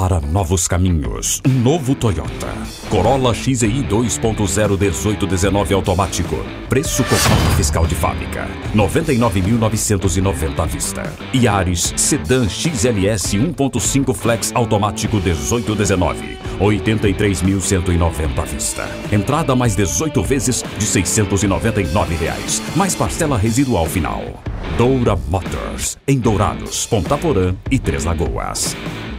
para novos caminhos. Novo Toyota Corolla XEI 2.0 1819 automático. Preço com nota fiscal de fábrica, R$ 99.990 à vista. Yaris Sedan XLS 1.5 Flex automático 1819, R$ 83.190 à vista. Entrada mais 18 vezes de R$ 699, mais parcela residual final. Doura Motors, em Dourados, Ponta Porã e Três Lagoas.